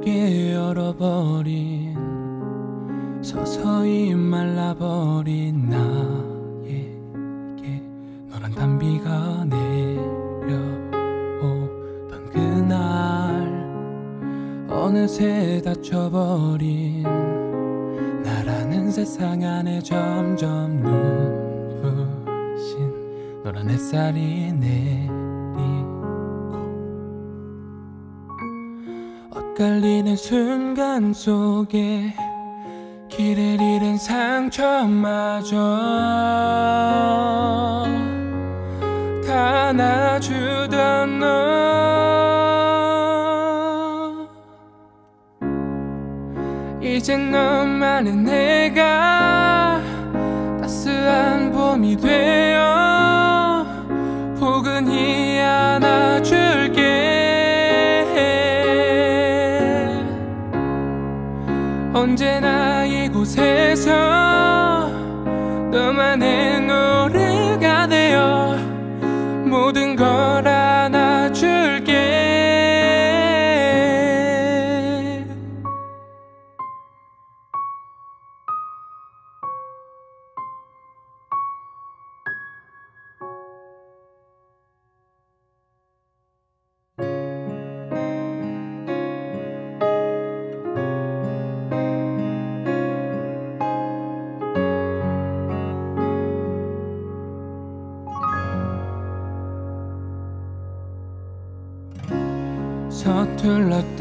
좁게 열어버린 서서히 말라버린 나에게 너란 단비가 내려오던 그날 어느새 닫혀버린 나라는 세상 안에 점점 눈부신 노란 햇살이 내리고 엇갈리는 순간 속에 길을 잃은 상처마저 다 놔주던 너 이젠 너만의 내가 따스한 봄이 되어 포근히 안아줄게 언제나 이곳에서 너만의 노래가 되어 모든 걸 안아줄게 서툴렀던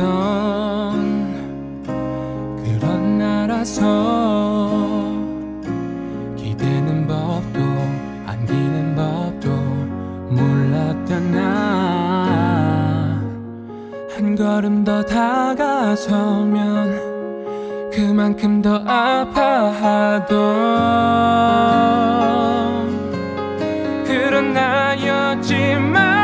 그런 나라서 기대는 법도 안기는 법도 몰랐던 나 한 걸음 더 다가서면 그만큼 더 아파하던 그런 나였지만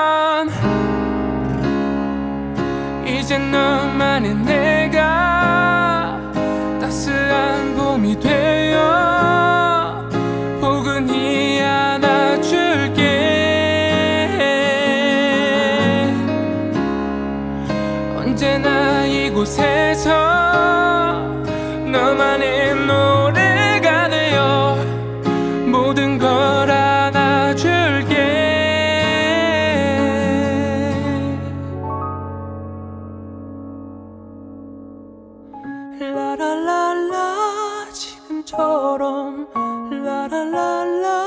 이젠 너만의 내가 따스한 봄이 되어 포근히 안아줄게 언제나 이곳에서 너만의 노래가 되어 모든 걸 안아줄게 라라라라 지금처럼 라라라라